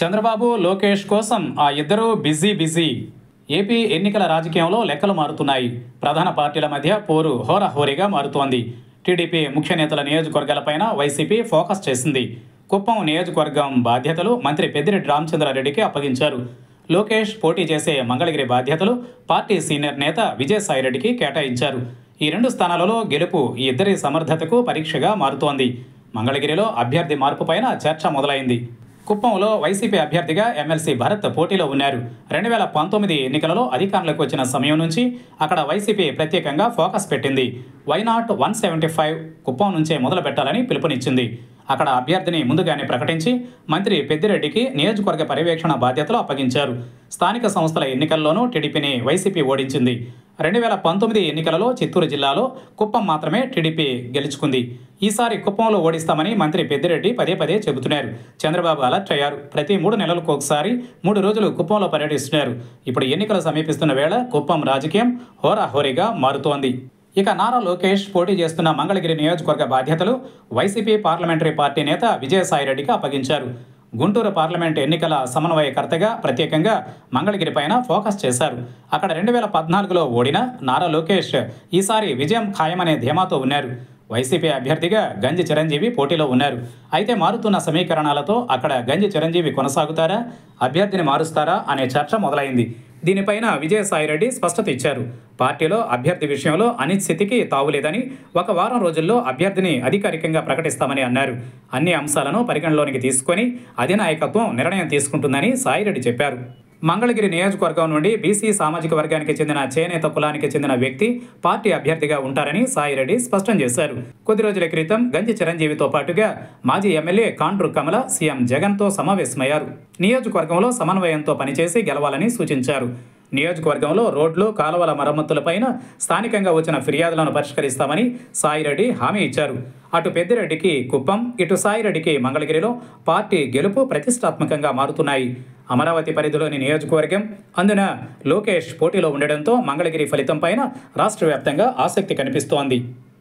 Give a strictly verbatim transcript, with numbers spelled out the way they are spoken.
చంద్రబాబు, లోకేష్ కోసం ఆ ఇద్దరూ బిజీ బిజీ. ఏపీ ఎన్నికల రాజకీయంలో లెక్కలు మారుతున్నాయి. ప్రధాన పార్టీల మధ్య పోరు హోరాహోరీగా మారుతోంది. టీడీపీ ముఖ్య నేతల నియోజకవర్గాలపైన వైసీపీ ఫోకస్ చేసింది. కుప్పం నియోజకవర్గం బాధ్యతలు మంత్రి పెద్దిరెడ్డి రామచంద్రారెడ్డికి అప్పగించారు. లోకేష్ పోటీ చేసే మంగళగిరి బాధ్యతలు పార్టీ సీనియర్ నేత విజయసాయిరెడ్డికి కేటాయించారు. ఈ రెండు స్థానాలలో గెలుపు ఈ ఇద్దరి సమర్థతకు పరీక్షగా మారుతోంది. మంగళగిరిలో అభ్యర్థి మార్పుపైన చర్చ మొదలైంది. కుప్పంలో వైసీపీ అభ్యర్థిగా ఎమ్మెల్సీ భరత్ పోటీలో ఉన్నారు. రెండు వేల పంతొమ్మిది ఎన్నికలలో అధికారంలోకి వచ్చిన సమయం నుంచి అక్కడ వైసీపీ ప్రత్యేకంగా ఫోకస్ పెట్టింది. Why not one seventy five Kuppam నుంచే మొదలు పెట్టాలని పిలుపునిచ్చింది. అక్కడ అభ్యర్థిని ముందుగానే ప్రకటించి మంత్రి పెద్దిరెడ్డికి నియోజకవర్గ పర్యవేక్షణ బాధ్యతలు అప్పగించారు. స్థానిక సంస్థల ఎన్నికల్లోనూ టీడీపీని వైసీపీ ఓడించింది. రెండు వేల పంతొమ్మిది ఎన్నికలలో చిత్తూరు జిల్లాలో కుప్పం మాత్రమే టీడీపీ గెలుచుకుంది. ఈసారి కుప్పంలో ఓడిస్తామని మంత్రి పెద్దిరెడ్డి పదే పదే చెబుతున్నారు. చంద్రబాబు అలర్ట్ అయ్యారు. ప్రతి మూడు నెలలకు ఒకసారి మూడు రోజులు కుప్పంలో పర్యటిస్తున్నారు. ఇప్పుడు ఎన్నికలు సమీపిస్తున్న వేళ కుప్పం రాజకీయం హోరాహోరీగా మారుతోంది. ఇక నారా లోకేష్ పోటీ చేస్తున్న మంగళగిరి నియోజకవర్గ బాధ్యతలు వైసీపీ పార్లమెంటరీ పార్టీ నేత విజయసాయిరెడ్డికి అప్పగించారు. గుంటూరు పార్లమెంట్ ఎన్నికల సమన్వయకర్తగా ప్రత్యేకంగా మంగళగిరి పైన ఫోకస్ చేశారు. అక్కడ రెండు వేల పద్నాలుగులో ఓడిన నారా లోకేష్ ఈసారి విజయం ఖాయమనే ధీమాతో ఉన్నారు. వైసీపీ అభ్యర్థిగా గంజి చిరంజీవి పోటీలో ఉన్నారు. అయితే మారుతున్న సమీకరణాలతో అక్కడ గంజి చిరంజీవి కొనసాగుతారా, అభ్యర్థిని మారుస్తారా అనే చర్చ మొదలైంది. దీనిపైన విజయసాయిరెడ్డి స్పష్టత ఇచ్చారు. పార్టీలో అభ్యర్థి విషయంలో అనిశ్చితికి తావులేదని, ఒక వారం రోజుల్లో అభ్యర్థిని అధికారికంగా ప్రకటిస్తామని అన్నారు. అన్ని అంశాలను పరిగణలోనికి తీసుకొని అధినాయకత్వం నిర్ణయం తీసుకుంటుందని సాయిరెడ్డి చెప్పారు. మంగళగిరి నియోజకవర్గం నుండి బీసీ సామాజిక వర్గానికి చెందిన చేనేత కులానికి చెందిన వ్యక్తి పార్టీ అభ్యర్థిగా ఉంటారని సాయిరెడ్డి స్పష్టం చేశారు. కొద్ది రోజుల క్రితం గంజి చిరంజీవితో పాటుగా మాజీ ఎమ్మెల్యే కాండ్రు కమల సీఎం జగన్తో సమావేశమయ్యారు. నియోజకవర్గంలో సమన్వయంతో పనిచేసి గెలవాలని సూచించారు. నియోజకవర్గంలో రోడ్లు, కాలువల మరమ్మతులపైన స్థానికంగా వచ్చిన ఫిర్యాదులను పరిష్కరిస్తామని సాయిరెడ్డి హామీ ఇచ్చారు. అటు పెద్దిరెడ్డికి కుప్పం, ఇటు సాయిరెడ్డికి మంగళగిరిలో పార్టీ గెలుపు ప్రతిష్టాత్మకంగా మారుతున్నాయి. అమరావతి పరిధిలోని నియోజకవర్గం, అందున లోకేష్ పోటీలో ఉండడంతో మంగళగిరి ఫలితం పైన రాష్ట్ర వ్యాప్తంగా ఆసక్తి కనిపిస్తోంది.